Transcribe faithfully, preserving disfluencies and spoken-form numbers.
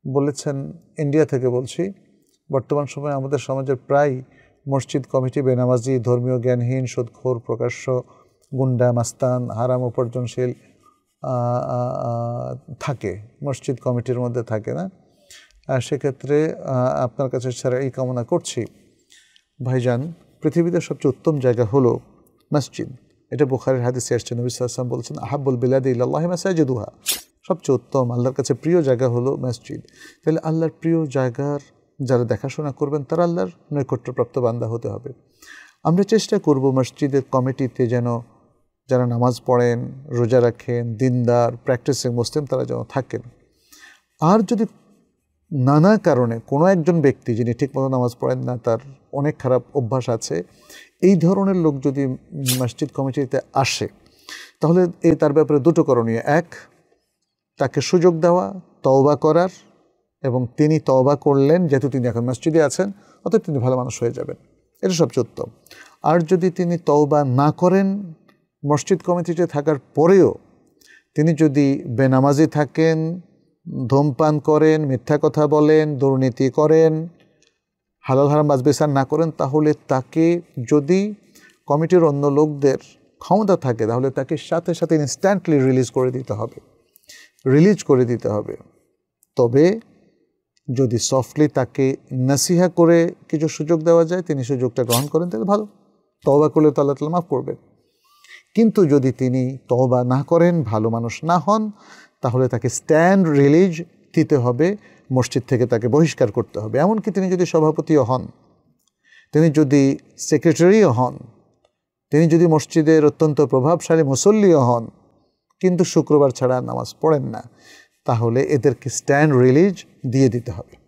বলেছেন ইন্ডিয়া থেকে বলছি, বর্তমান সময়ে আমাদের সমাজের প্রায় মসজিদ কমিটি বেনামাজি, ধর্মীয় জ্ঞানহীন, সুদখোর, প্রকাশ্য গুন্ডা, মাস্তান, হারাম উপার্জনশীল থাকে, মসজিদ কমিটির মধ্যে থাকে না। সেক্ষেত্রে আপনার কাছে ছাড়া এই কামনা করছি ভাইজান, পৃথিবীতে সবচেয়ে উত্তম জায়গা হলো মসজিদ। এটা বুখারীর হাদিসে আসছে, নবী সাল্লাল্লাহু আলাইহি ওয়াসাল্লাম বলছেন, আহাব্বুল বিলাদি ইলাল্লাহি মাসাজিদুহা, সবচেয়ে উত্তম আল্লাহর কাছে প্রিয় জায়গা হলো মসজিদ। তাহলে আল্লাহর প্রিয় জায়গার যারা দেখাশোনা করবেন তারা আল্লাহর নৈকট্যপ্রাপ্ত বান্দা হতে হবে। আমরা চেষ্টা করব মসজিদের কমিটিতে যেন যারা নামাজ পড়েন, রোজা রাখেন, দিনদার, প্র্যাকটিসিং মুসলিম তারা যেন থাকেন। আর যদি নানা কারণে কোনো একজন ব্যক্তি যিনি ঠিকমতো নামাজ পড়েন না, তার অনেক খারাপ অভ্যাস আছে, এই ধরনের লোক যদি মসজিদ কমিটিতে আসে, তাহলে এই তার ব্যাপারে দুটো করণীয়। এক, তাকে সুযোগ দেওয়া তওবা করার, এবং তিনি তওবা করলেন, যেহেতু তিনি এখন মসজিদে আছেন অতএব তিনি ভালো মানুষ হয়ে যাবেন, এটা সবচেয়ে উত্তম। আর যদি তিনি তওবা না করেন, মসজিদ কমিটিতে থাকার পরেও তিনি যদি বেনামাজি থাকেন, ধূমপান করেন, মিথ্যা কথা বলেন, দুর্নীতি করেন, হালাল হারাম বাছবিচার না করেন, তাহলে তাকে যদি কমিটির অন্য লোকদের ক্ষমতা থাকে তাহলে তাকে সাথে সাথে ইনস্ট্যান্টলি রিলিজ করে দিতে হবে রিলিজ করে দিতে হবে তবে যদি সফটলি তাকে নসিহা করে কিছু সুযোগ দেওয়া যায়, তিনি সুযোগটা গ্রহণ করেন, তাহলে ভালো, তওবা করলে তো আল্লাহ তাআলা মাফ করবেন। কিন্তু যদি তিনি তওবা না করেন, ভালো মানুষ না হন, তাহলে তাকে স্ট্যান্ড রিলিজ দিতে হবে, মসজিদ থেকে তাকে বহিষ্কার করতে হবে। এমনকি তিনি যদি সভাপতিও হন, তিনি যদি সেক্রেটারিও হন, তিনি যদি মসজিদের অত্যন্ত প্রভাবশালী মুসল্লিও হন, কিন্তু শুক্রবার ছাড়া নামাজ পড়েন না, তাহলে এদেরকে স্ট্যান্ড রিলিজ দিয়ে দিতে হবে।